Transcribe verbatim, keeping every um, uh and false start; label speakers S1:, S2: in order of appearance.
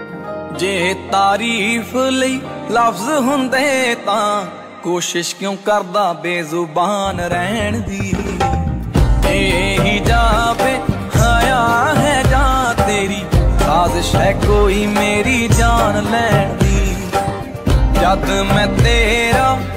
S1: जे तारीफ लई लफ्ज हुंदे तां कोशिश क्यों करदा बेजुबान रहन दी। यही जावे हाया है जा तेरी साजिश है कोई मेरी जान लैन दी। जद मैं तेरा